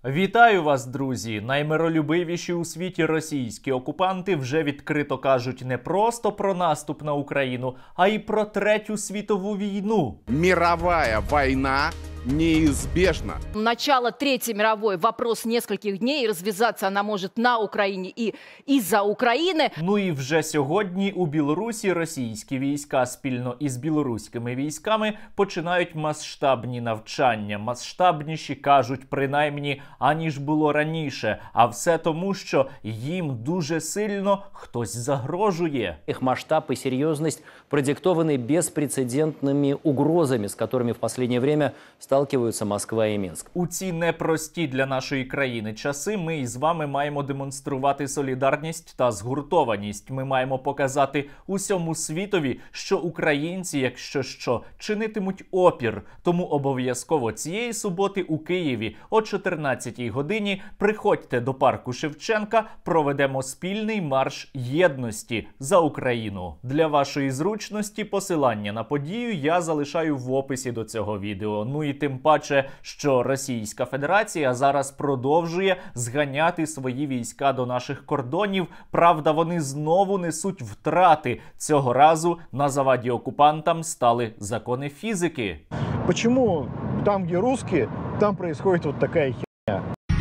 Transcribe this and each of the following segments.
Вітаю вас, друзі! Наймиролюбивіші у світі російські окупанти вже відкрито кажуть не просто про наступ на Україну, а й про Третю світову війну. Мировая война неизбежна. Начало Третьей мировой вопрос нескольких дней, и развязаться она может на Украине и из-за України. Ну і вже сьогодні у Білорусі російські війська спільно із білоруськими військами починають масштабні навчання. Масштабніші, кажуть, принаймні, аніж було раніше. А все тому, що їм дуже сильно хтось загрожує. Их масштаб и серьезность продиктованы беспрецедентными угрозами, с которыми в последнее время сталкиваются Москва и Минск. У ці непрості для нашої країни часи ми із вами маємо демонструвати солідарність та згуртованість. Ми маємо показати усьому світові, що українці, якщо що, чинитимуть опір. Тому обов'язково цієї суботи у Києві о 14-й годині приходьте до парку Шевченка, проведемо спільний марш єдності за Україну. Для вашої зручності посилання на подію я залишаю в описі до цього відео. Ну і тим паче, що Російська Федерація зараз продовжує зганяти свої війська до наших кордонів. Правда, вони знову несуть втрати. Цього разу на заваді окупантам стали закони фізики. Почему там, где русские, там происходит вот такая херня?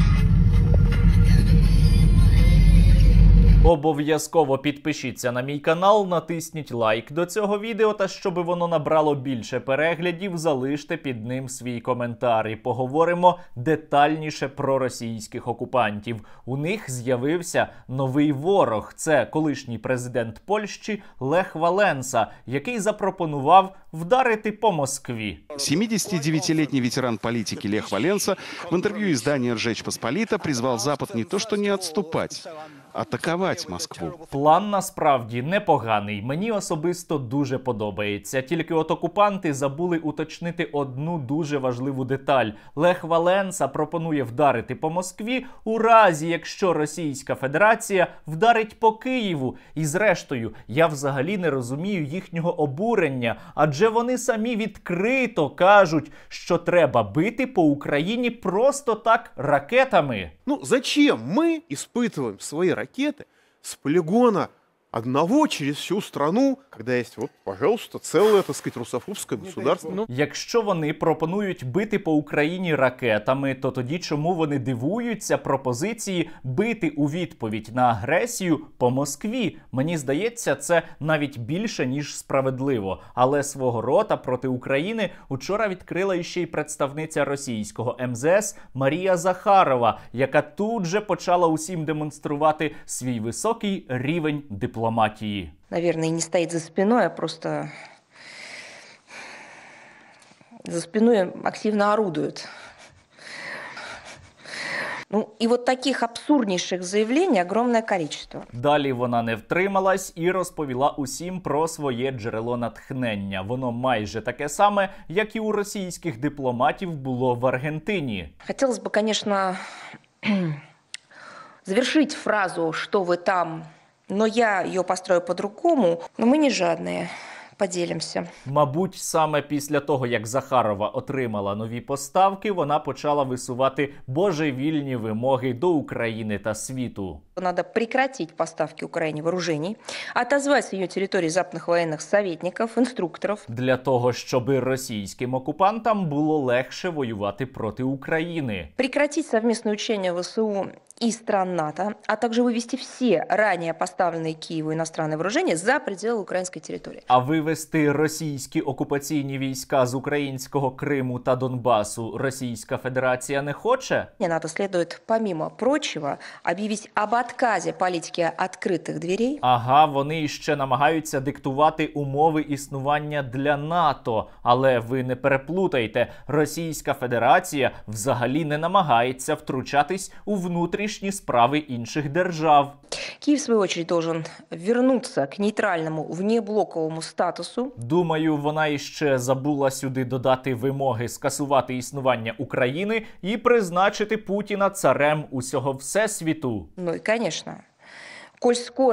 Обов'язково підпишіться на мій канал, натисніть лайк до цього відео, та щоб воно набрало більше переглядів, залиште під ним свій коментар і поговоримо детальніше про російських окупантів. У них з'явився новий ворог. Це колишній президент Польщі Лех Валенса, який запропонував вдарити по Москві. 79-летний ветеран политики Лех Валенса в интервью издания «Ржечь Посполита» призвал Запад не то что не отступать, атакувати Москву. План насправді непоганий. Мені особисто дуже подобається. Тільки от окупанти забули уточнити одну дуже важливу деталь. Лех Валенса пропонує вдарити по Москві у разі, якщо Російська Федерація вдарить по Києву. І зрештою, я взагалі не розумію їхнього обурення, адже вони самі відкрито кажуть, що треба бити по Україні просто так ракетами. Ну зачем мы испытываем свои ракеты с полигона одного через всю страну, когда есть, вот, пожалуйста, целое, так сказать, русофобское государство? Якщо вони пропонують бити по Україні ракетами, то тоді чому вони дивуються пропозиції бити у відповідь на агресію по Москві? Мені здається, це навіть більше, ніж справедливо. Але свого рота проти України учора відкрила іще й представниця російського МЗС Марія Захарова, яка тут же почала усім демонструвати свій високий рівень дипломатії. Наверное, не стоит за спиной, а просто за спиной активно орудует. Ну, и вот таких абсурднейших заявлений огромное количество. Далі вона не втрималась і розповіла усім про своє джерело натхнення. Воно майже таке саме, як і у російських дипломатів було в Аргентині. Хотелось бы, конечно, завершить фразу «что вы там», но я ее построю по-другому, но мы не жадные. Поділимося. Мабуть, саме після того, як Захарова отримала нові поставки, вона почала висувати божевільні вимоги до України та світу. Надо прекратить поставки Украине вооружений, отозвать с ее территории западных военных советников, инструкторов. Для того, щоб російським окупантам було легше воювати проти України. Прекратить совместные учения ВСУ и стран НАТО, а также вывести все ранее поставленные Киеву иностранные вооружения за пределы украинской территории. А вивести російські окупаційні війська з українського Криму та Донбасу Російська Федерація не хоче? НАТО следует, помимо прочего, объявить об отказе политики открытых дверей. Ага, вони ще намагаються диктувати умови існування для НАТО. Але ви не переплутайте, Російська Федерація взагалі не намагається втручатись у внутрішні справи інших держав. Киев, в свою очередь, должен вернуться к нейтральному внеблоковому статусу. Думаю, вона іще забула сюди додати вимоги скасувати існування України і призначити Путіна царем усього всесвіту. Ну и, конечно, коль скоро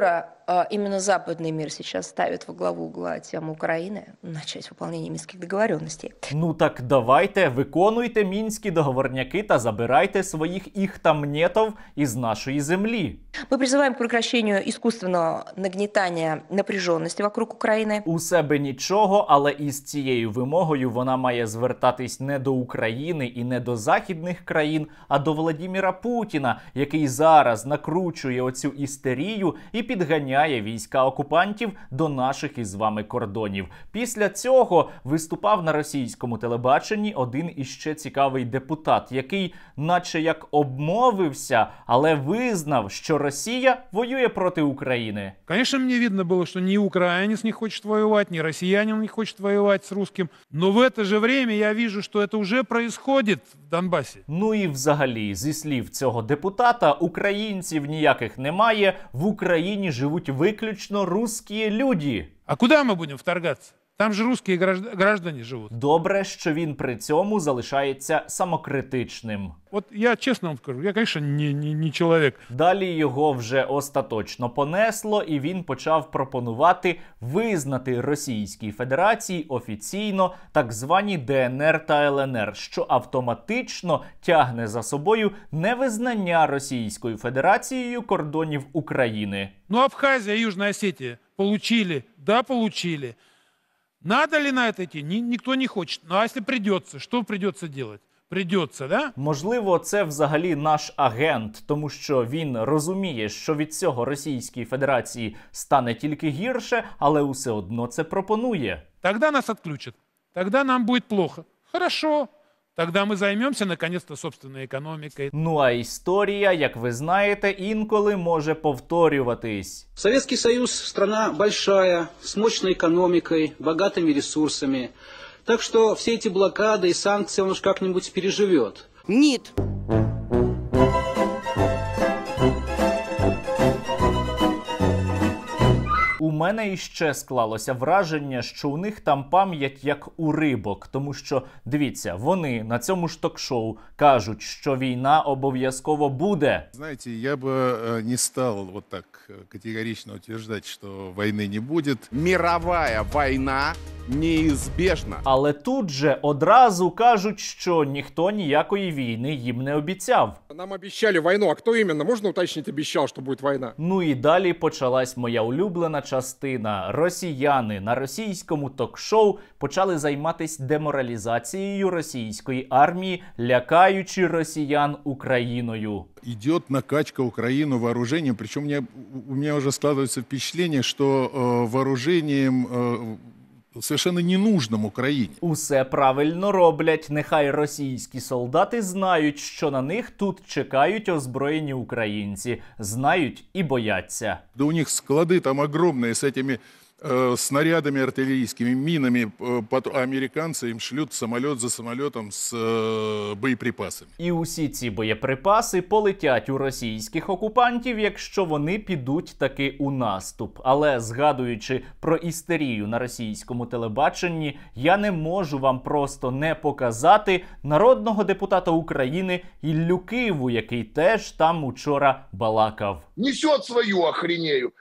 именно западный мир сейчас ставит во главу угла тему Украины, начать выполнение Минских договоренностей. Ну так давайте, виконуйте мінські договорняки та забирайте своїх іхтамнєтов із нашої землі. Мы призываем к прекращению искусственного нагнетания напряженности вокруг Украины. У себе нічого, але із цією вимогою вона має звертатись не до України і не до західних країн, а до Владіміра Путіна, який зараз накручує оцю істерію і підганяє війська окупантів до наших із вами кордонів. Після цього виступав на російському телебаченні один іще цікавий депутат, який наче як обмовився, але визнав, що Росія воює проти України. Конечно, мне видно было, что ни украинец не хочет воевать, ни россиянин не хочет воевать с русским. Но в это же время я вижу, что это уже происходит в Донбассе. Ну і взагалі, зі слів цього депутата, українців ніяких немає, в Україні живуть виключно русські люди. А куда мы будем вторгаться? Там же русские граждане живут. Добре, що він при цьому залишається самокритичним. Вот я честно вам скажу, я, конечно, не человек. Далі його вже остаточно понесло, і він почав пропонувати визнати Російській Федерації офіційно так звані ДНР та ЛНР, що автоматично тягне за собою невизнання Російською Федерацією кордонів України. Ну, Абхазия и Южная Осетия получили, да, получили. Надо ли на это идти? Никто не хочет. Ну, а если придется, что придется делать? Придется, да? Можливо, це взагалі наш агент, тому що він розуміє, що від цього Російській Федерації стане тільки гірше, але усе одно це пропонує. Тогда нас отключат. Тогда нам будет плохо. Хорошо. Тогда мы займемся, наконец-то, собственной экономикой. Ну а історія, як ви знаєте, інколи може повторюватись. Советский Союз – страна большая, с мощной экономикой, богатыми ресурсами. Так что все эти блокады и санкции он уж как-нибудь переживет. Нет. У мене іще склалося враження, що у них там пам'ять як у рибок, тому що, дивіться, вони на цьому ж ток-шоу кажуть, що війна обов'язково буде. Знаете, я бы не стал вот так категорично утверждать, что войны не будет. Мировая война неизбежна. Але тут же одразу кажуть, що ніхто ніякої війни їм не обіцяв. Нам обещали войну, а кто именно? Можно уточнить, обещал, что будет война? Ну і далі почалась моя улюблена частина. Росіяни на російському ток-шоу почали займатися деморалізацією російської армії, лякаючи росіян Україною. Идет накачка Украины вооружением, причем у меня уже складывается впечатление, что вооружением совершенно ненужним Україні. Усе правильно роблять. Нехай російські солдати знають, що на них тут чекають озброєні українці. Знають і бояться. Да у них склады там огромные с этими снарядами артиллерийскими, минами, а американцы им шлют самолет за самолетом з боєприпасами. І усі ці боєприпаси полетять у російських окупантів, якщо вони підуть таки у наступ. Але згадуючи про істерію на російському телебаченні, я не можу вам просто не показати народного депутата України Іллю Киву, який теж там учора балакав. Несет свою ахренею.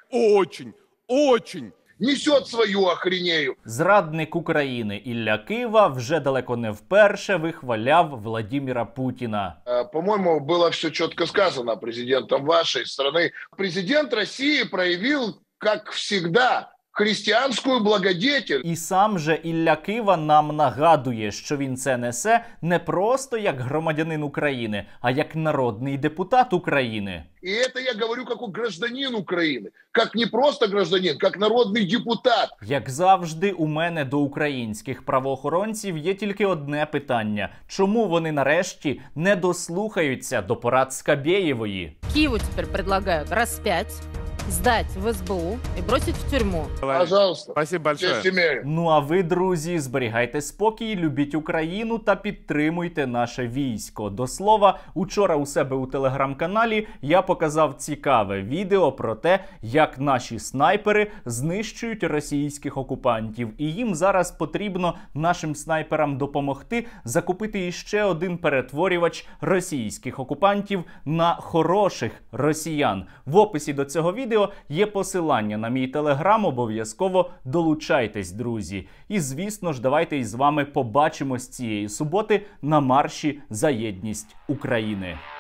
Очень. Несет свою ахренею. Зрадник України Ілля Кива вже далеко не вперше вихваляв Владіміра Путіна. По-моему, было все четко сказано президентом вашей страны. Президент России проявил, как всегда, християнську благодетель. І сам же Ілля Кива нам нагадує, що він це несе не просто як громадянин України, а як народний депутат України. И это я говорю как гражданин Украины. Как не просто гражданин, как народний депутат. Як завжди, у мене до українських правоохоронців є тільки одне питання. Чому вони нарешті не дослухаються до порад Скабєєвої? Киеву теперь предлагают распять, сдать в СБУ и бросить в тюрьму. Пожалуйста. Спасибо большое. Ну а ви, друзі, зберігайте спокій, любіть Україну та підтримуйте наше військо. До слова, учора у себе у телеграм-каналі я показав цікаве відео про те, як наші снайпери знищують російських окупантів. І їм зараз потрібно нашим снайперам допомогти закупити іще один перетворювач російських окупантів на хороших росіян. В описі до цього відео відео є посилання на мій телеграм, обов'язково долучайтесь, друзі. І, звісно ж, давайте із вами побачимось цієї суботи на марші за єдність України.